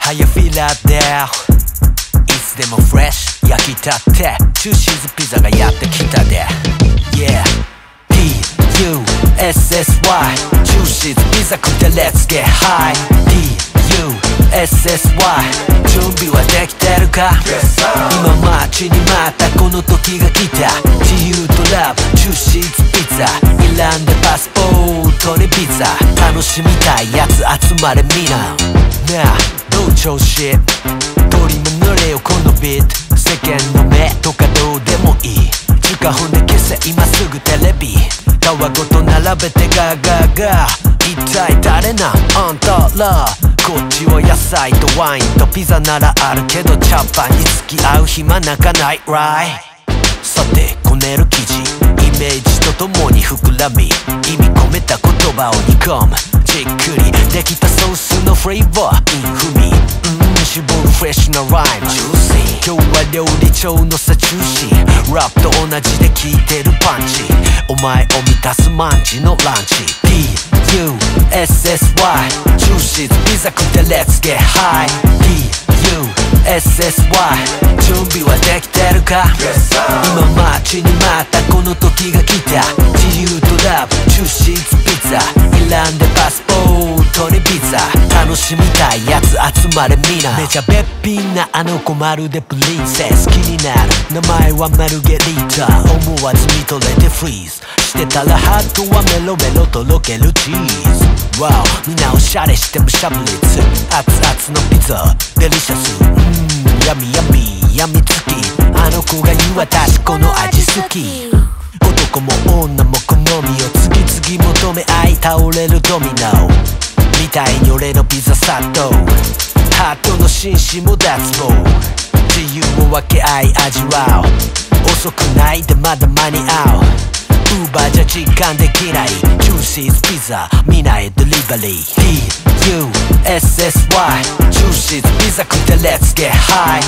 How you feel out there? いつでもフレッシュ焼きたてチューシーズピザがやってきたで Yeah TUSSY チューシーズピザ食って Let's get high TUSSY 準備はできてるか、今待ちに待ったこの時が来た自由とラブチューシーズピザいらんでパスポートにビザ楽しみたいやつ集まれ皆なあどう調子取りも濡れよこのビート世間の目とかどうでもいい15分で消せ今すぐテレビ皮ごと並べてガーガーガー一体誰なんあんたらこっちは野菜とワインとピザならあるけどチャッパに付き合う暇なんかない right さてこねる生地イメージとともに膨らみ意味込めた言葉を煮込むじっくりできたソースのフレーバー風味絞るフレッシュなライム今日は料理長のサチュシラップと同じで効いてるパンチお前を満たすマンチのランチ TUSSY チューシーズピザ食って Let's get high TUSSY 準備はできてるか、今待ちに待ったこの時が来た自由とラブチューシーズピザいらんでパスポートにビザ楽しみたいやつ集まれ皆めちゃべっぴんなあの子まるでプリンセス気になる名前はマルゲリータ思わず見とれてフリーズしてたらハートはメロメロとろけるチーズ Wow みんなおしゃれしてもしゃぶりつ熱々のピザデリシャスヤミヤミやみつきあの子が言う私この味好き男も女も好みを次々求め合い倒れるドミノみたいに俺のピザ殺到ハートの紳士も脱帽自由を分け合い味わう遅くないでまだ間に合うウーバーじゃ時間できないジューシーズピザ皆へデリバリー TUSSY ジューシーズピザ食って Let's get high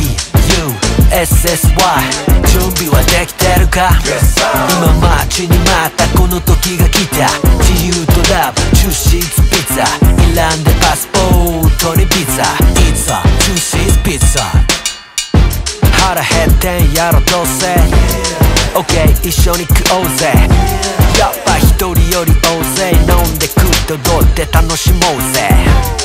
TUSSY 準備はできてるか、今待ちに待ったこの時が来た自由とラブジューシーズピザいらんでパスポートにビザ It's a ジューシーズピザ腹減ってんやろどうせ OK 一緒に食おうぜやっぱ一人より大勢飲んで食って踊って楽しもうぜ